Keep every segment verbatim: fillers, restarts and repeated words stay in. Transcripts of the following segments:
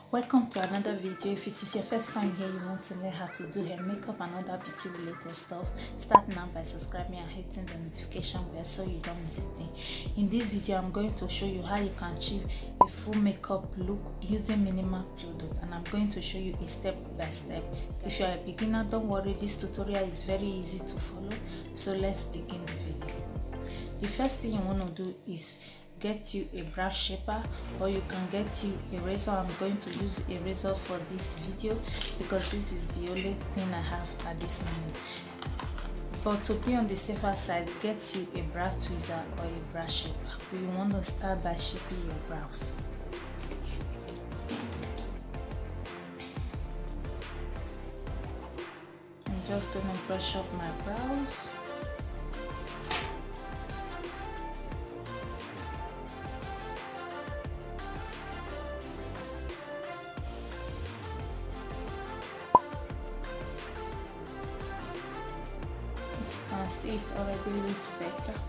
Welcome to another video. If it is your first time here, you want to learn how to do hair, makeup and other beauty related stuff, start now by subscribing and hitting the notification bell so you don't miss a thing. In this video, I'm going to show you how you can achieve a full makeup look using minimal products, and I'm going to show you a step by step. If you are a beginner, don't worry, this tutorial is very easy to follow. So let's begin the video. The first thing you want to do is get you a brush shaper, or you can get you a razor. I'm going to use a razor for this video because this is the only thing I have at this moment. But to be on the safer side, get you a brow tweezer or a brush shaper. Do you want to start by shaping your brows? I'm just going to brush up my brows. As you can see, it already looks better.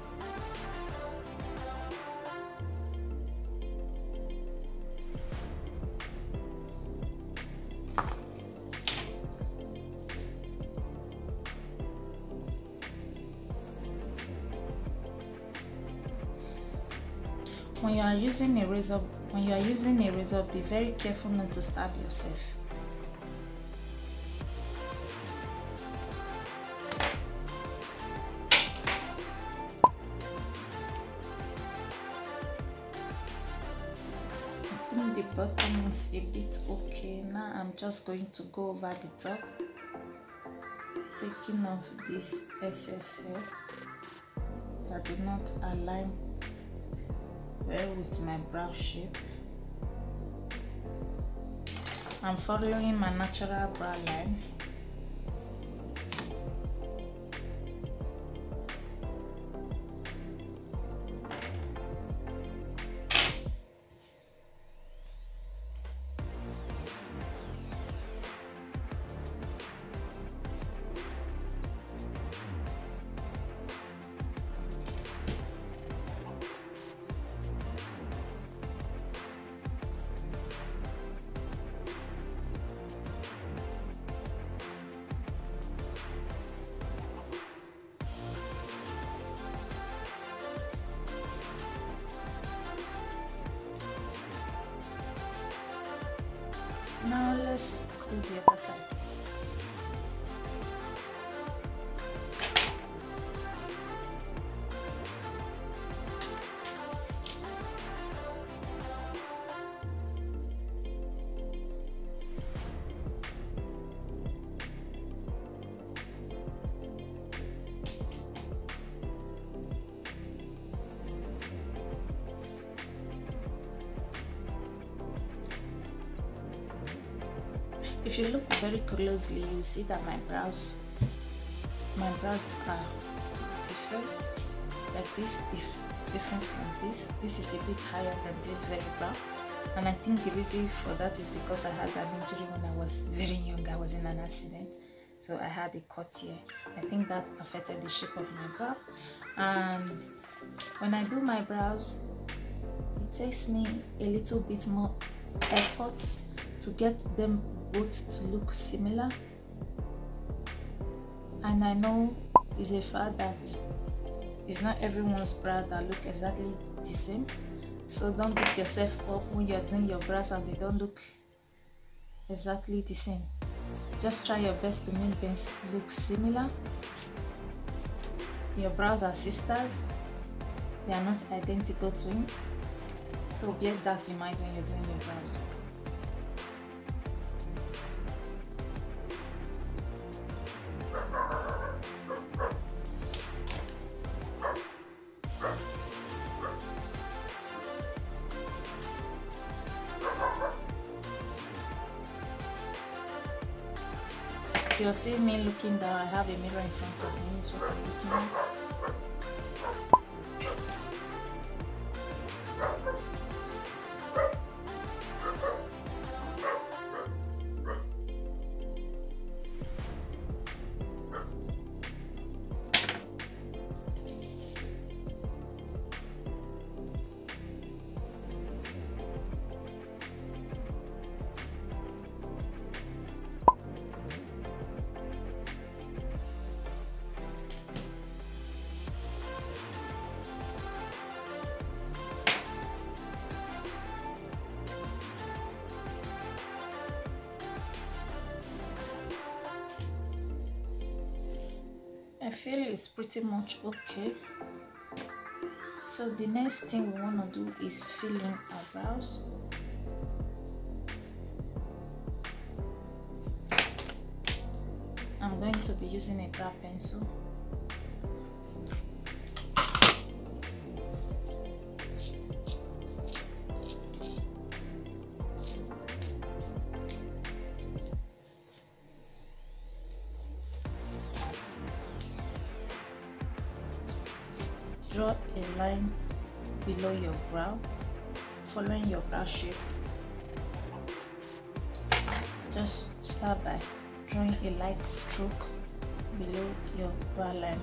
When you are using a razor, when you are using a razor, be very careful not to stab yourself. I think the bottom is a bit okay. Now I'm just going to go over the top, taking off this excess hair that do not align well with my brow shape. I'm following my natural brow line. Now let's do the other side. If you look very closely, you see that my brows, my brows are different. Like this is different from this. This is a bit higher than this very brow, and I think the reason for that is because I had an injury when I was very young. I was in an accident, so I had a cut here. I think that affected the shape of my brow, and when I do my brows, it takes me a little bit more effort to get them both to look similar, and I know it's a fact that it's not everyone's brow that look exactly the same, so don't beat yourself up when you're doing your brows and they don't look exactly the same. Just try your best to make them look similar. Your brows are sisters, they are not identical twins, so bear that in mind when you're doing your brows. If you're seeing me looking down, I have a mirror in front of me, is what I'm looking at. feel it's pretty much okay. So the next thing we want to do is fill in our brows. I'm going to be using a brow pencil. Draw a line below your brow, following your brow shape. Just start by drawing a light stroke below your brow line.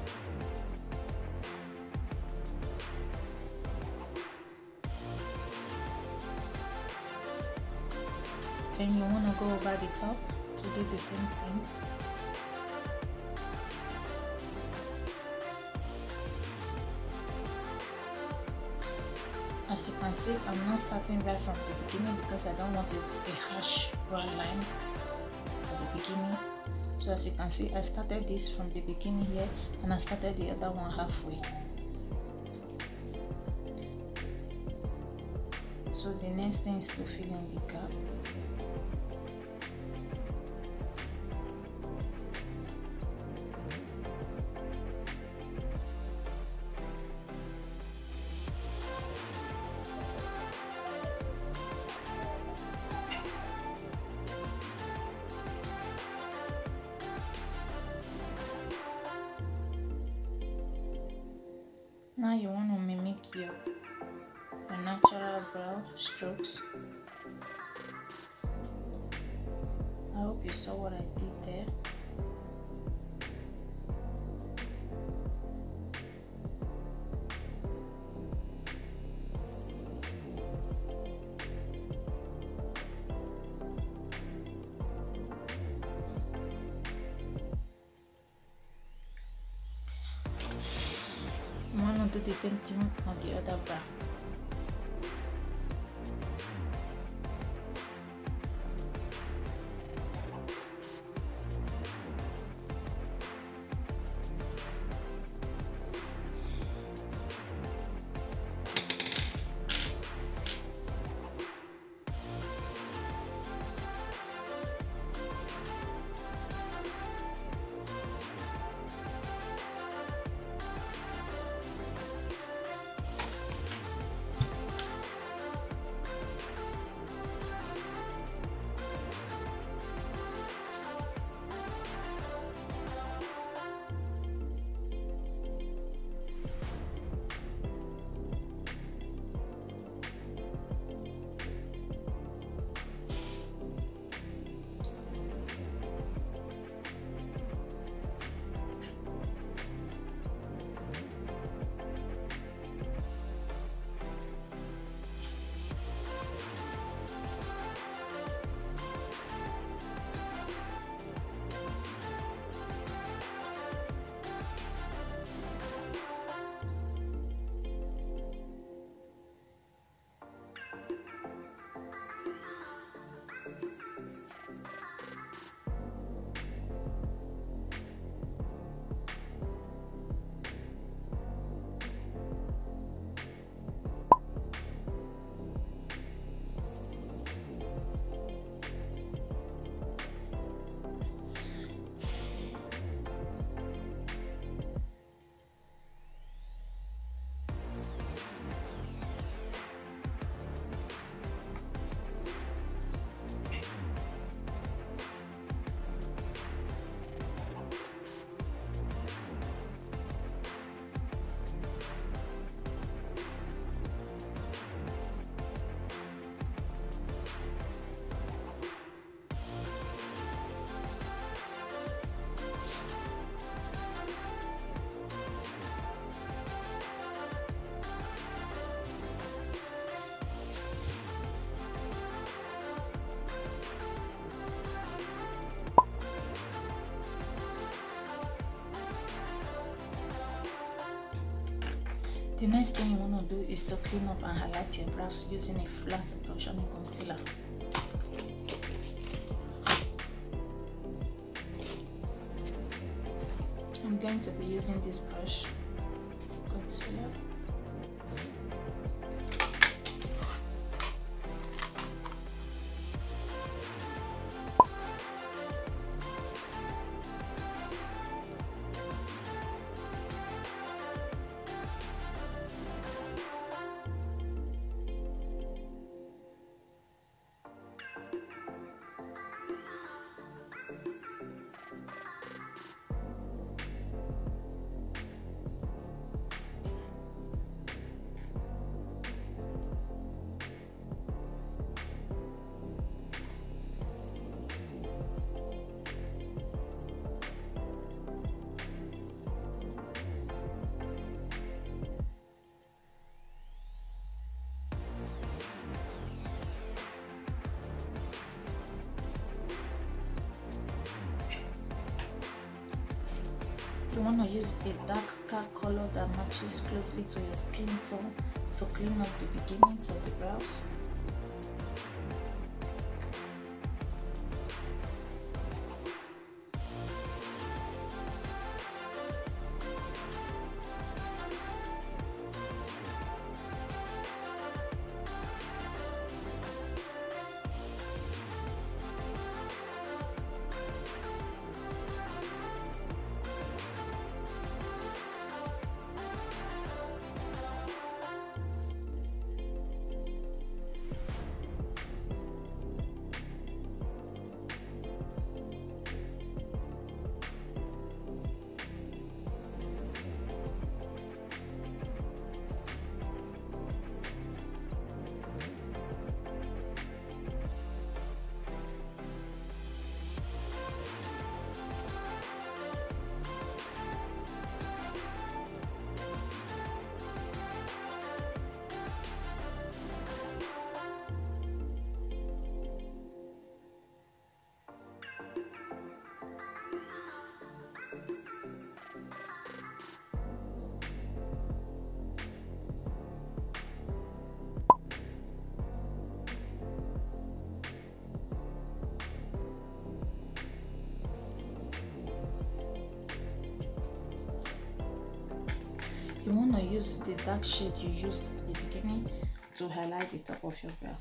Then you want to go over the top to do the same thing. As you can see, I'm not starting right from the beginning because I don't want a, a harsh brow line at the beginning. So as you can see, I started this from the beginning here and I started the other one halfway. So the next thing is to fill in the gap. Now you want to mimic your, your natural brow strokes. I hope you saw what I did there. I want to do the same thing on the other brow. The next thing you want to do is to clean up and highlight your brows using a flat brush and a concealer. I'm going to be using this brush, concealer. You want to use a darker color that matches closely to your skin tone to clean up the beginnings of the brows. You want to use the dark shade you used at the beginning to highlight the top of your brow.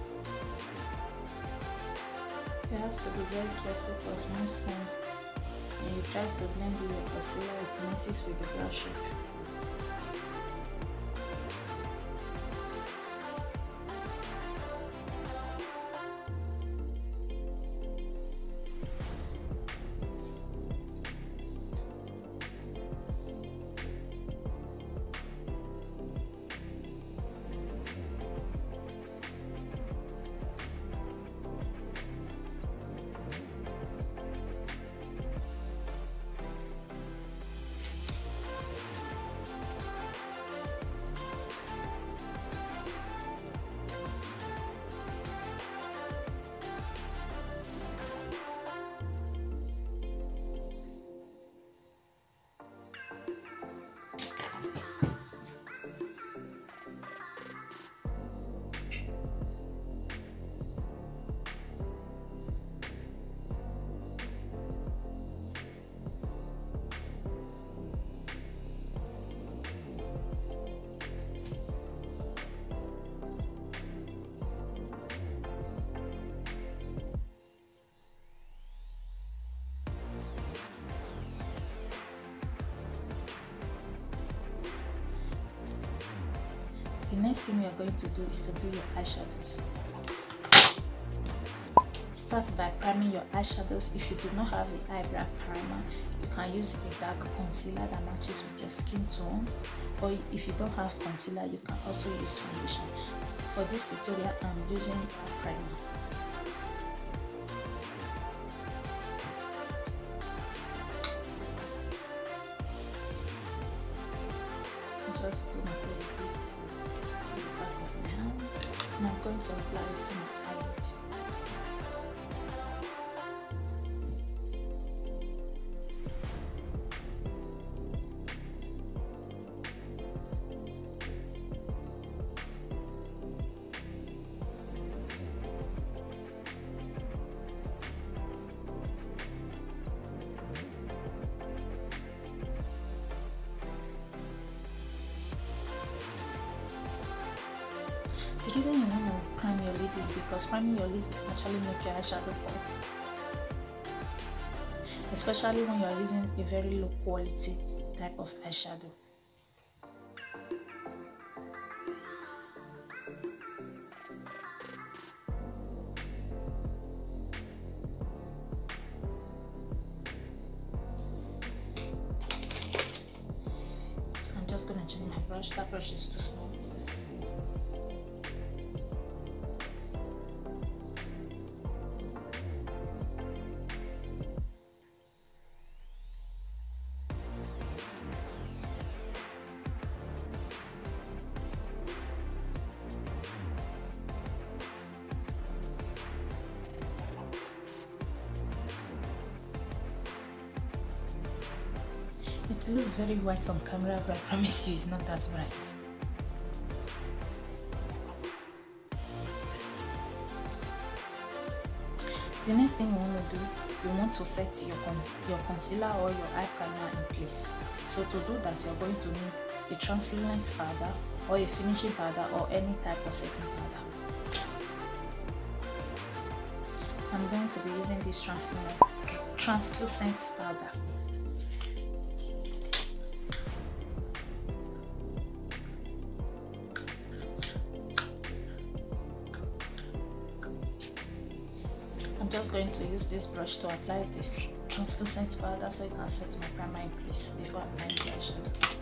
You have to be very careful because most times and you try to blend in your concealer, it messes with the brow shape. The next thing we are going to do is to do your eyeshadows. Start by priming your eyeshadows. If you do not have the eyebrow primer, you can use a dark concealer that matches with your skin tone, or if you don't have concealer, you can also use foundation. For this tutorial, I'm using a primer. I'm just going to put a bit on the back of my hand, and I'm going to apply it to my eyelid. The reason you want to prime your lid is because priming your lid will actually make your eyeshadow pop, especially when you are using a very low quality type of eyeshadow. I'm just going to change my brush. That brush is too small. It looks very white on camera, but I promise you it's not that bright. The next thing you want to do, you want to set your, con your concealer or your eye primer in place. So to do that, you're going to need a translucent powder or a finishing powder or any type of setting powder. I'm going to be using this translucent, translucent powder. I'm just going to use this brush to apply this translucent powder so you can set my primer in place before applying the eyeshadow.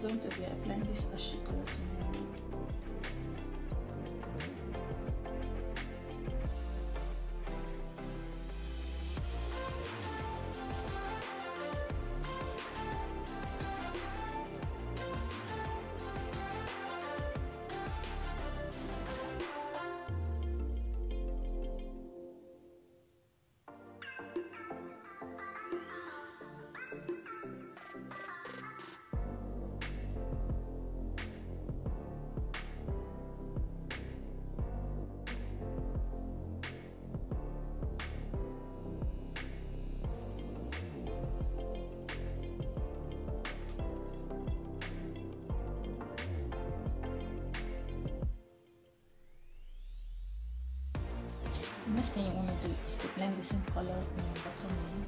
going to be applying this ashy color to my lid. The next thing you want to do is to blend the same color in your bottom lid.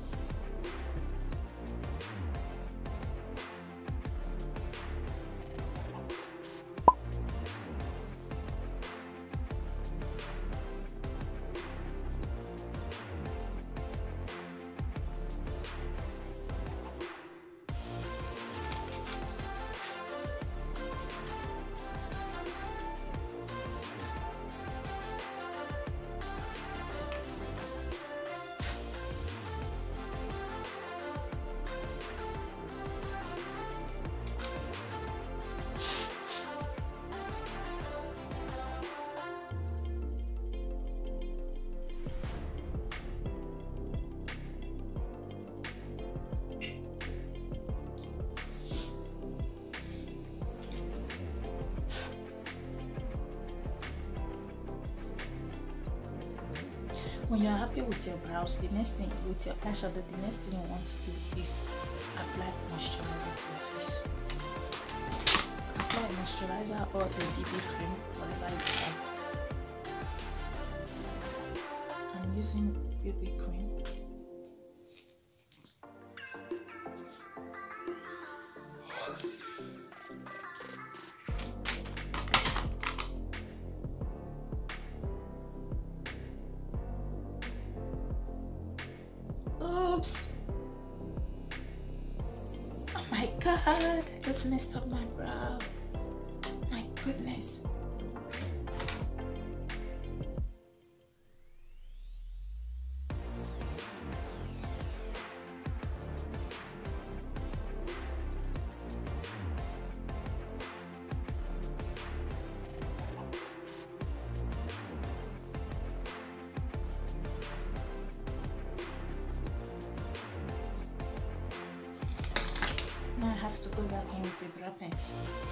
When you're happy with your brows, the next thing with your eyeshadow, the next thing you want to do is apply moisturizer to your face. Apply moisturizer or a B B cream, whatever you like. I'm using B B cream. Oops! Oh my god, I just messed up my brow. My goodness. Now I have to go back in with the brow pencil.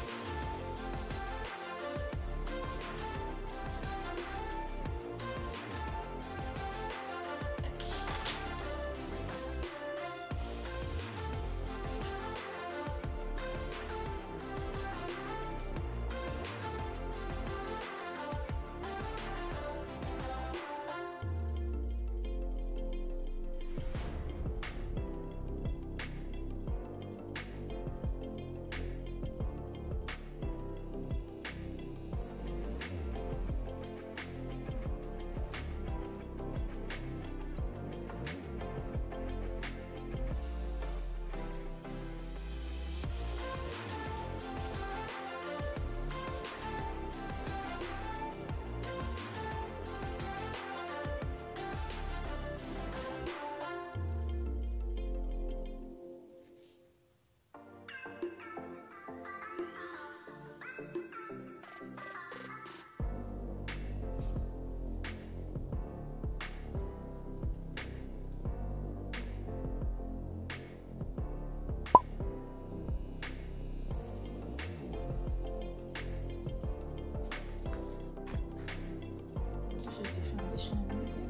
This is the foundation I'm using.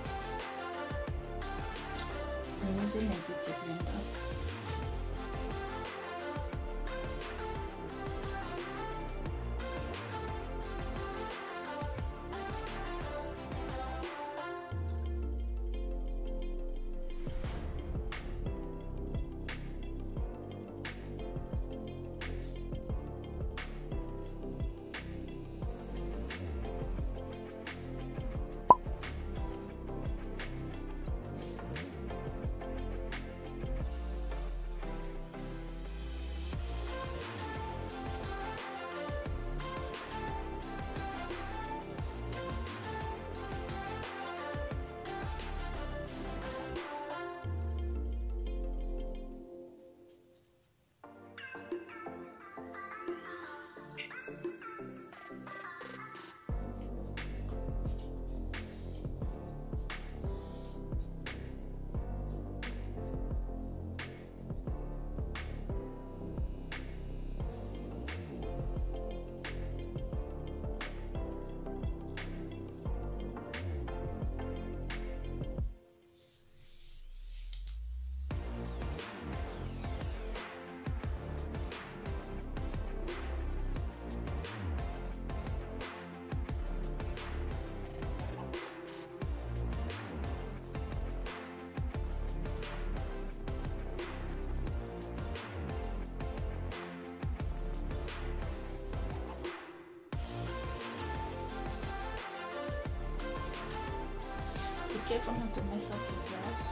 I'm using a beauty blender. careful not to mess up your brows.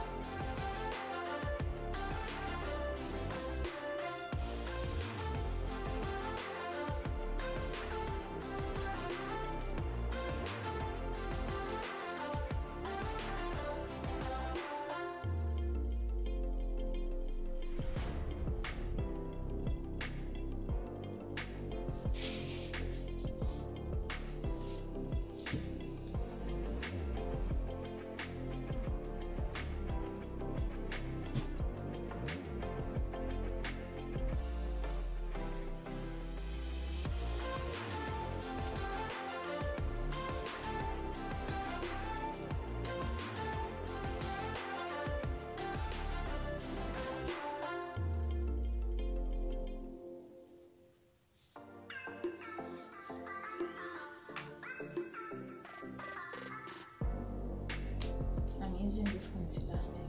Using this concealer stick.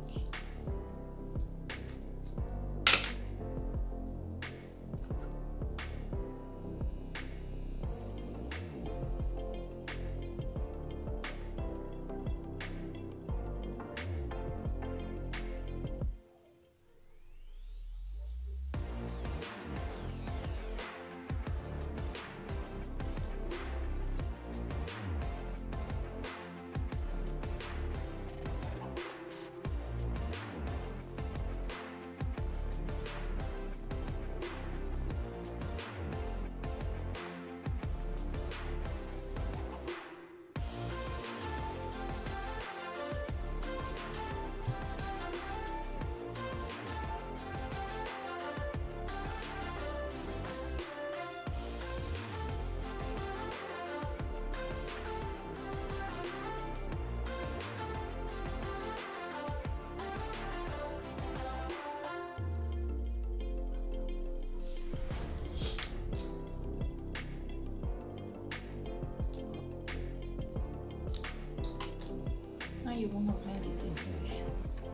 Now you want to blend it in place.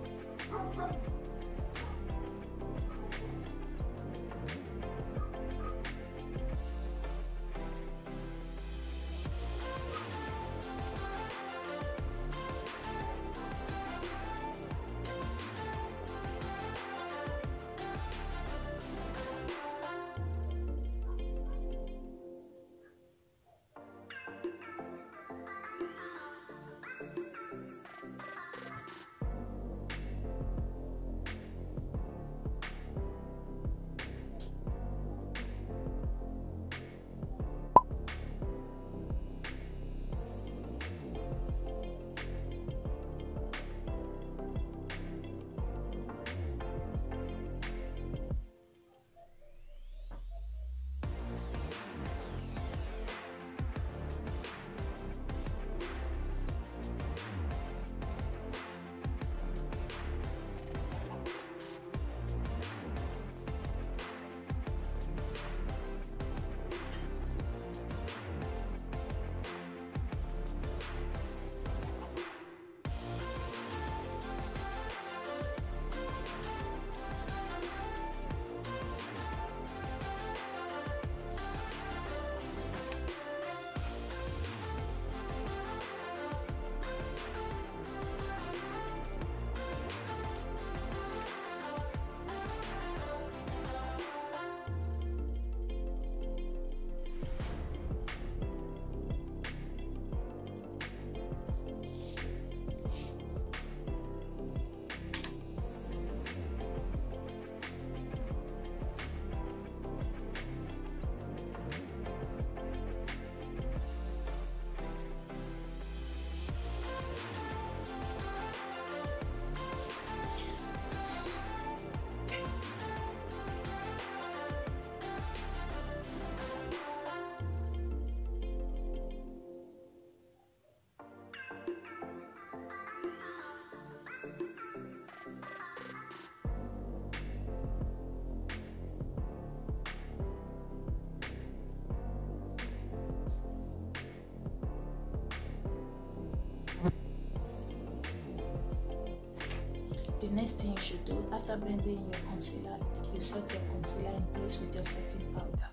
The next thing you should do after blending your concealer, you set your concealer in place with your setting powder.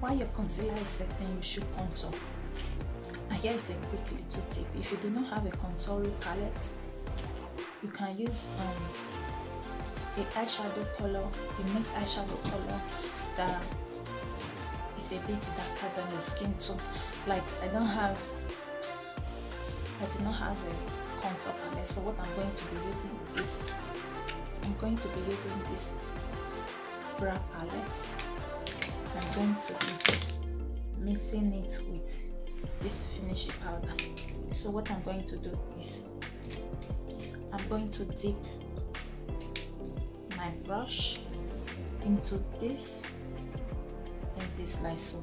while your concealer is setting, you should contour. And here is a quick little tip: if you do not have a contouring palette, you can use um, a eyeshadow color, a matte eyeshadow color that is a bit darker than your skin tone. Like I don't have, I do not have a contour palette, so what I'm going to be using is, I'm going to be using this brow palette. I'm going to be mixing it with this finishing powder. So what I'm going to do is, I'm going to dip my brush into this and this Lysol.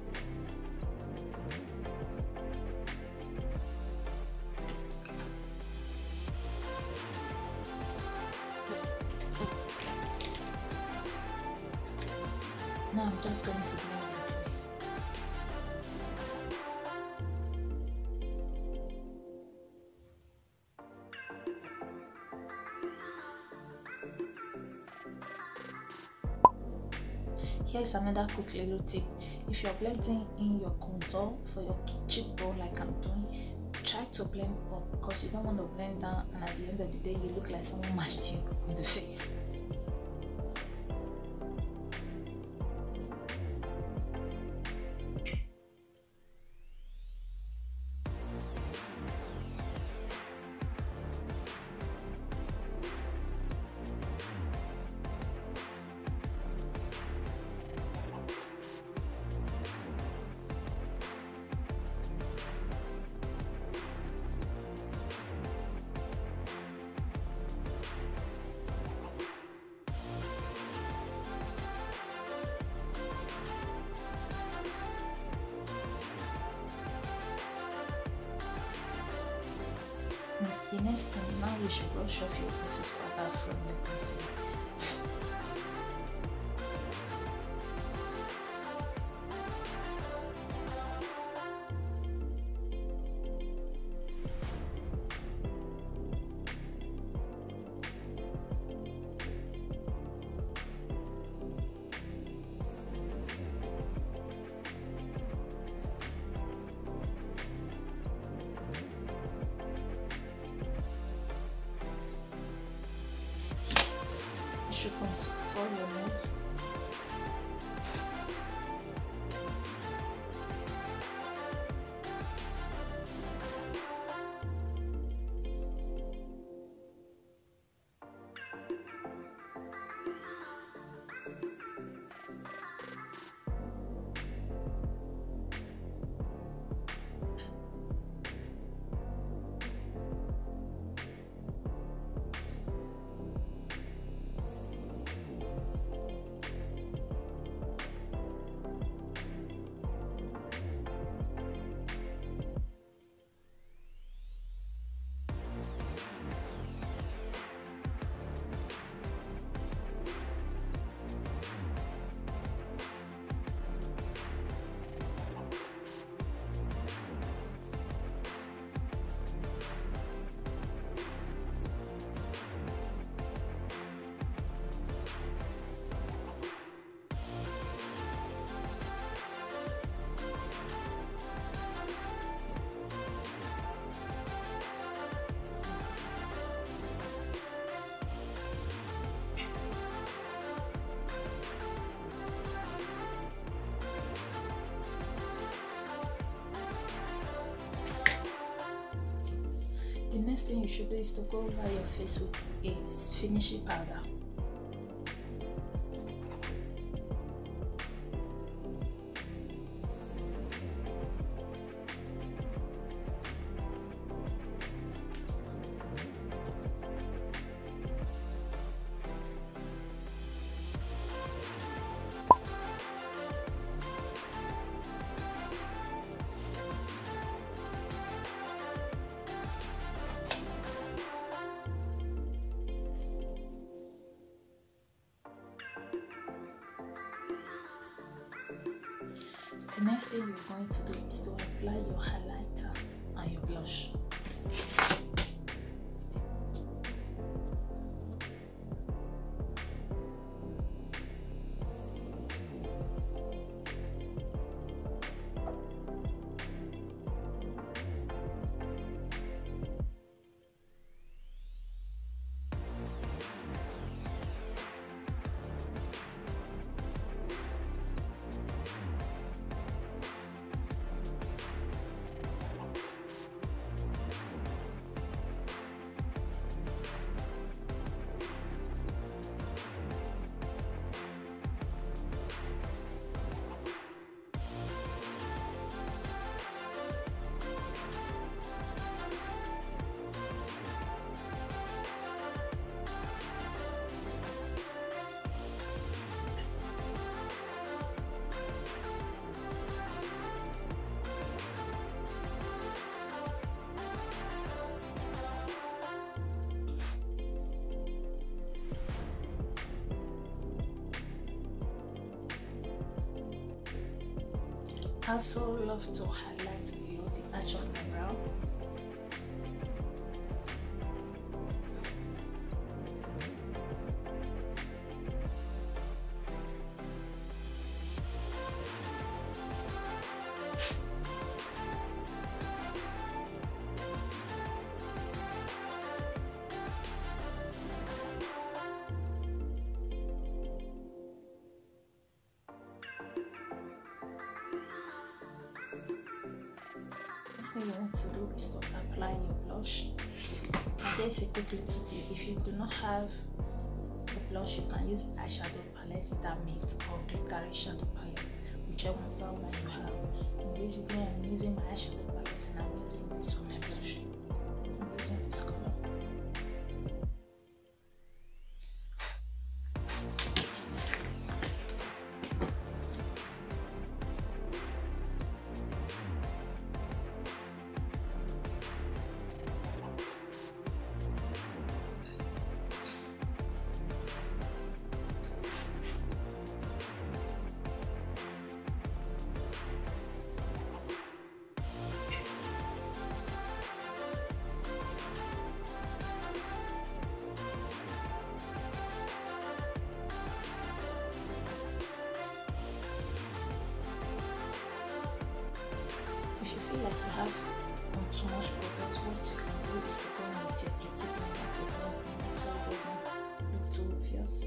Now I'm just going to blend in place. Here's another quick little tip: if you're blending in your contour for your cheekbone like I'm doing, try to blend up, because you don't want to blend down and at the end of the day you look like someone mashed you on the face. The next thing, now you should brush off your excess powder from the concealer. You should contour your nose. The next thing you should do is to go over your face with a finishing powder. The next thing you're going to do is to apply your highlighter and your blush. also love to highlight below the arch of my brow. Next thing you want to do is to apply your blush. Now there's a quick little tip: if you do not have a blush, you can use eyeshadow palette, that matte or glittery shadow palette, whichever one you have. In this video, I'm using my eyeshadow palette and I'm using this for my blush. I'm using this color. If you feel like you have um, too much product, what you can do is to go in with your beauty blender to blend it in so it doesn't look too obvious.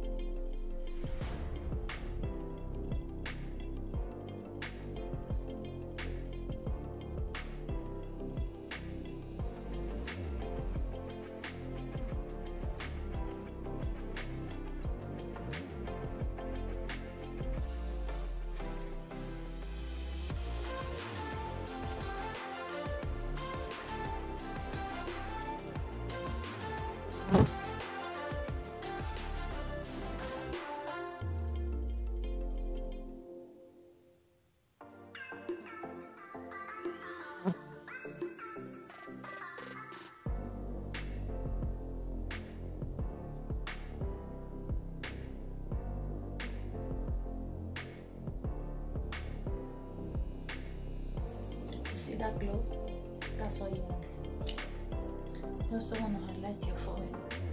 You see that glow? That's what you want. You also want to highlight your forehead.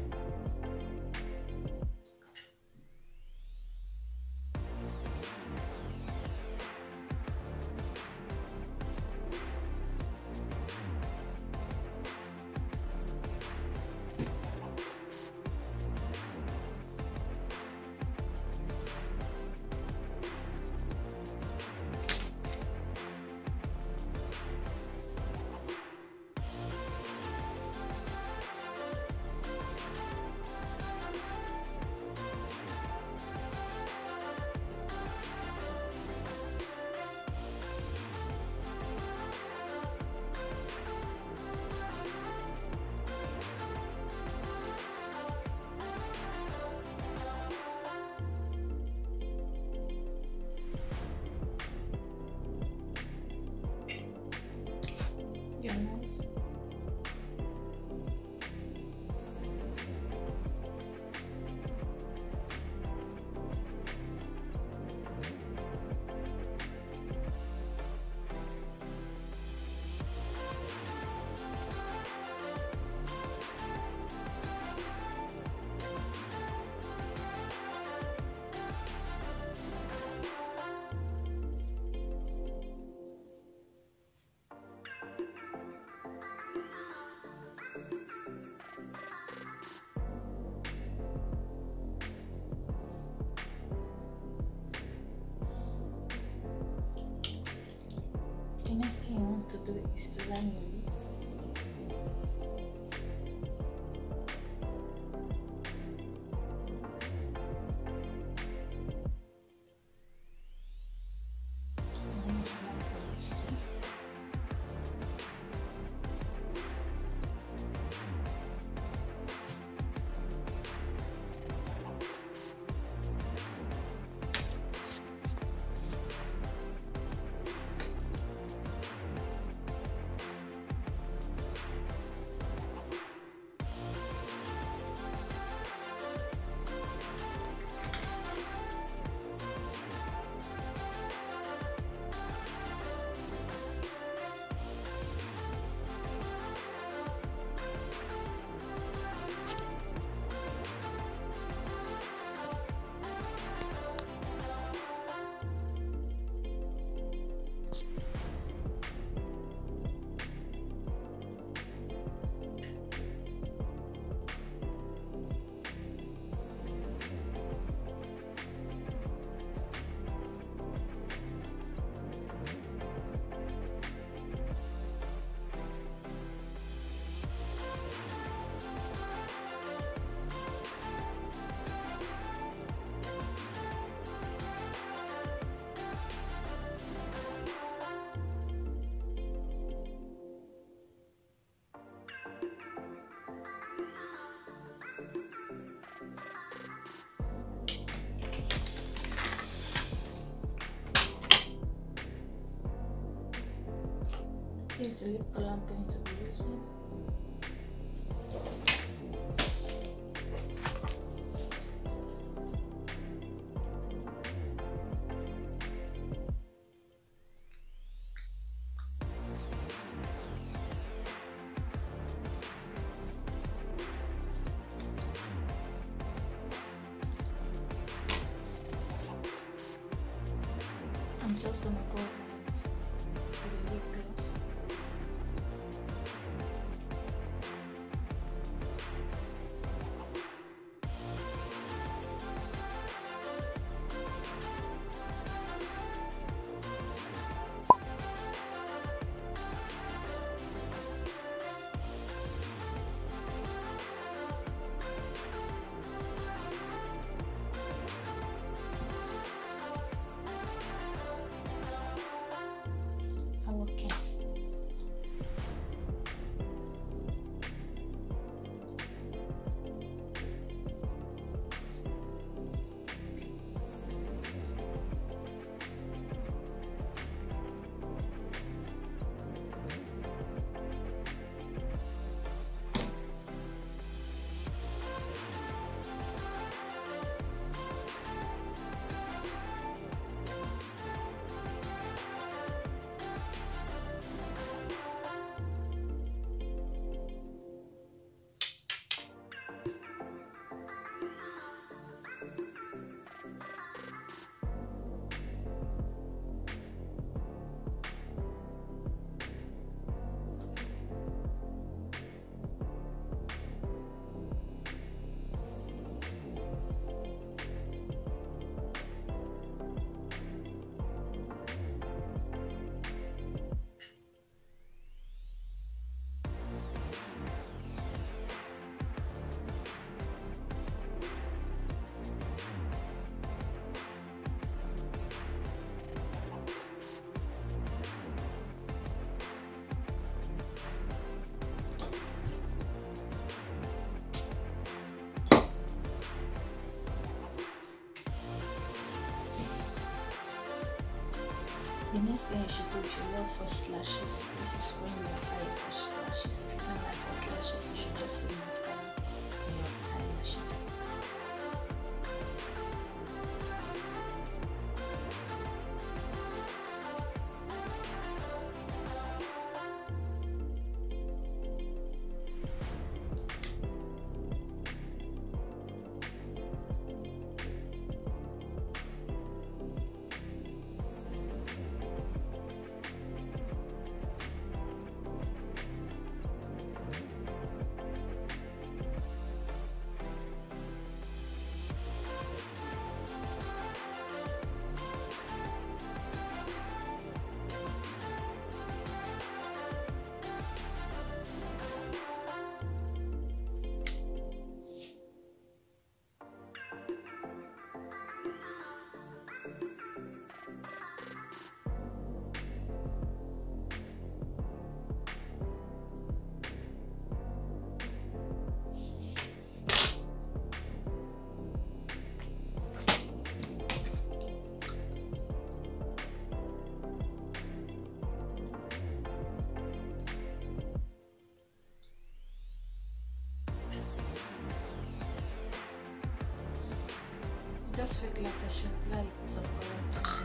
Your nose. The next thing you want to do is to line your lip. the lip color I'm going to be using. I'm just gonna go with the lip gloss. Okay. The next thing you should do if you love false lashes, this is when you apply false lashes. If you don't like false lashes, you should just use mascara on your eyelashes. Just feel like I should apply it some color.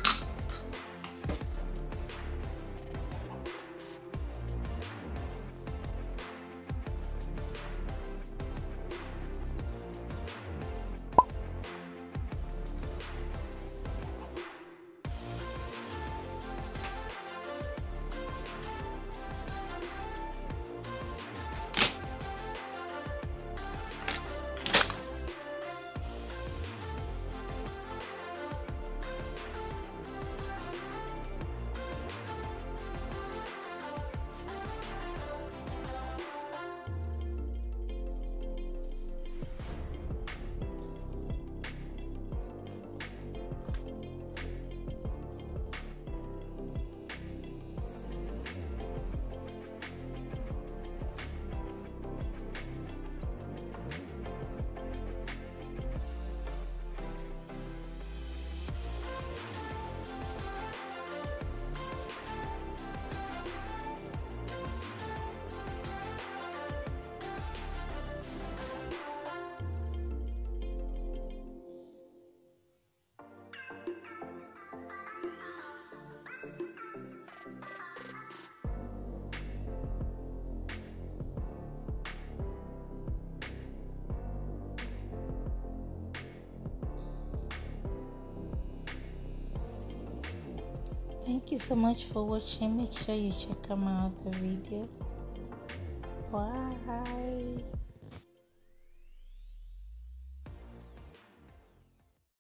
Thank you so much for watching. Make sure you check out my other video. Bye.